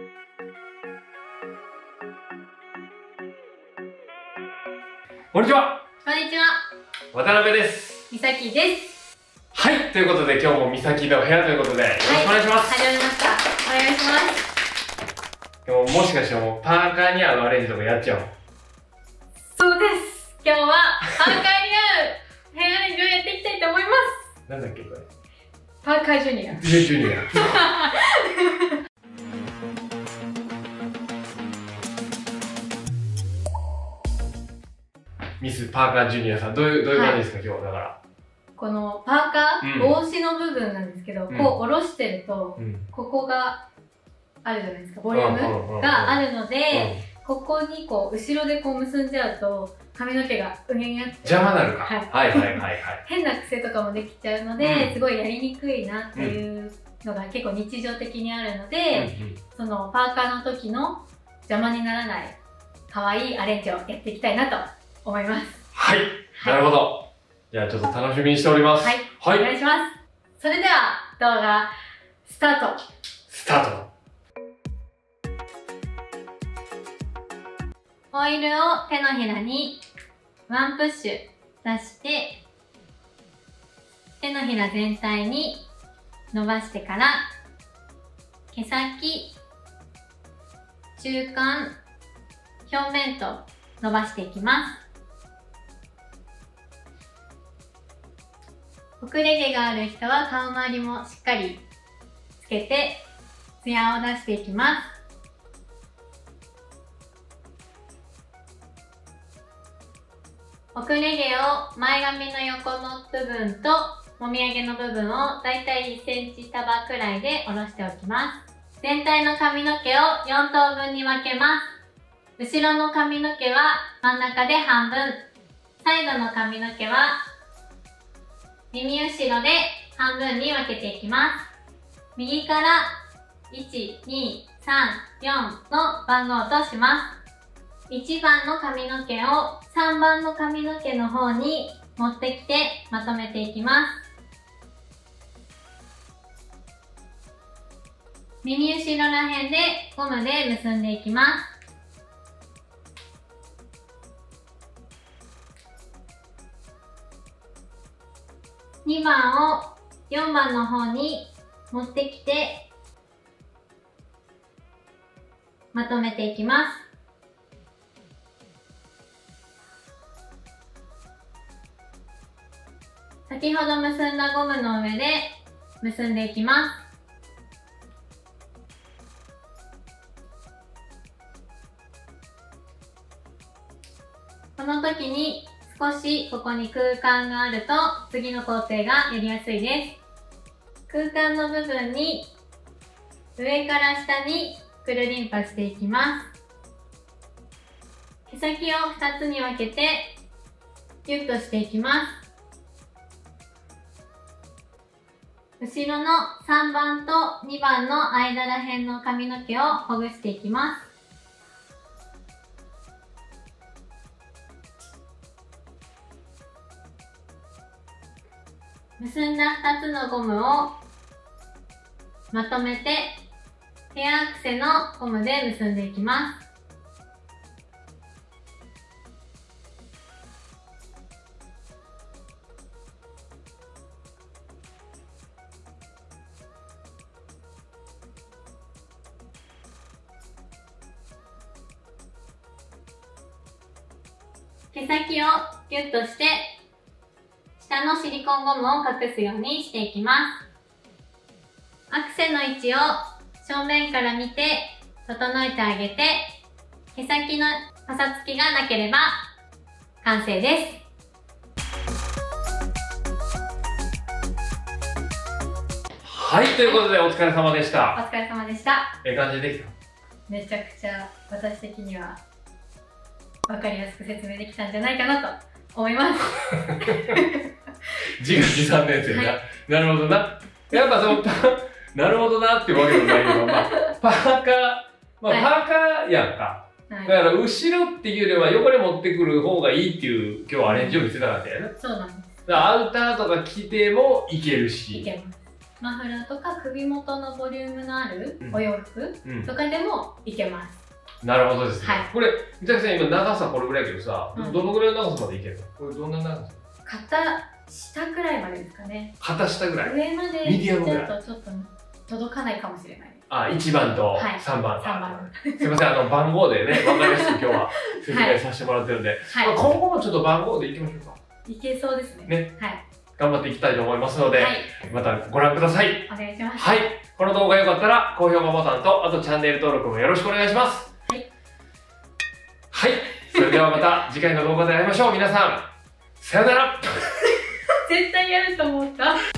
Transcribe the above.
こんにちは。 こんにちは。 渡辺です。 みさきです。 はい、ということで今日もみさきの部屋ということで、よろしくお願いします。 始まりました。お願いします。 今日もしかしてもうパーカーに合うアレンジとかやっちゃう？ そうです。今日はパーカーに合うヘアアレンジをやっていきたいと思います。 なんだっけこれ。 パーカージュニア。 ジュニア。ミスパーカージュニアさん、どういう感じですか、今日はだから。 このパーカー、帽子の部分なんですけど、こう下ろしてると、ここがあるじゃないですか、ボリュームがあるので、ここにこう、後ろでこう結んじゃうと、髪の毛がうにゃうにゃって。 邪魔なるか。はいはいはいはい。 変な癖とかもできちゃうので、すごいやりにくいなっていうのが結構日常的にあるので、そのパーカーの時の邪魔にならない可愛いアレンジをやっていきたいなと思います。 はい、なるほど。じゃあちょっと楽しみにしております。 はい、お願いします。それでは動画スタート。 スタート。 オイルを手のひらにワンプッシュ出して、手のひら全体に伸ばしてから、毛先、中間、表面と伸ばしていきます。遅れ毛がある人は顔周りもしっかりつけてツヤを出していきます。遅れ毛を前髪の横の部分ともみあげの部分をだいたい1センチ束くらいで下ろしておきます。全体の髪の毛を4等分に分けます。後ろの髪の毛は真ん中で半分、サイドの髪の毛は耳後ろで半分に分けていきます。右から1、2、3、4の番号とします。1番の髪の毛を3番の髪の毛の方に持ってきてまとめていきます。耳後ろら辺でゴムで結んでいきます。2番を4番の方に持ってきてまとめていきます。先ほど結んだゴムの上で結んでいきます。この時に少しここに空間があると次の工程がやりやすいです。空間の部分に上から下にくるりんぱしていきます。毛先を2つに分けてギュッとしていきます。後ろの3番と2番の間ら辺の髪の毛をほぐしていきます。結んだ2つのゴムをまとめてヘアアクセのゴムで結んでいきます。毛先をギュッとして下のシリコンゴムを隠すようにしていきます。アクセの位置を正面から見て整えてあげて、毛先のパサつきがなければ完成です。 はい、ということでお疲れ様でしおた。 疲れ様でした。 ええ感じでできた？ めちゃくちゃ私的には分かりやすく説明できたんじゃないかなと思います。 自画自賛のやつやな。なるほどな。やっぱその、なるほどなっていうわけでもないけど、まあ、パーカー、パーカーやんか。だから後ろっていうよりは横に持ってくる方がいいっていう今日アレンジを見せたかったよね。 そうなんです。 だからアウターとか着てもいけるし。 いけます。 マフラーとか首元のボリュームのあるお洋服とかでもいけます。 なるほどですね。これ、三崎さん今長さこれぐらいやけどさ、どのぐらいの長さまでいけるの？これどんな長さ？ 肩下くらいまでですかね。 肩下ぐらい？ 上までミディアムぐらい？ ちょっと届かないかもしれない。 1番と3番。 3番。 すみません、番号でね、わかりやすく今日は説明させてもらってるんで、今後もちょっと番号でいきましょうか。 いけそうですね。 ね。はい。頑張っていきたいと思いますので、またご覧ください。 お願いします。 はい。この動画良かったら、高評価ボタンと、あとチャンネル登録もよろしくお願いします。はい。はい。それではまた次回の動画で会いましょう。皆さん、さよなら。 絶対やると思った。